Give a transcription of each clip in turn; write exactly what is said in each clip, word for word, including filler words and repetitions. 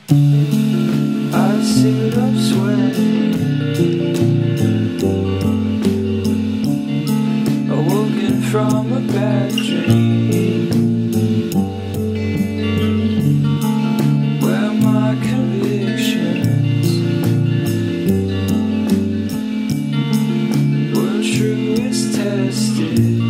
I sit up sweating, awoken from a bad dream, where my convictions were true as tested.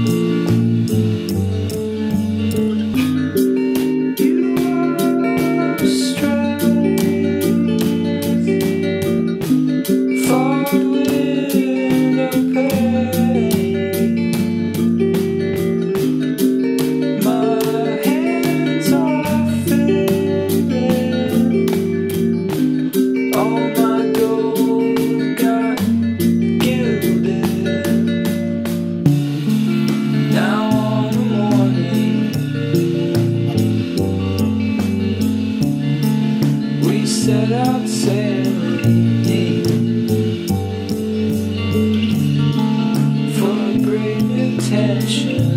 Set out sailing for a great intention,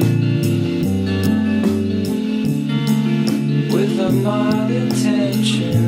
with a mild intention.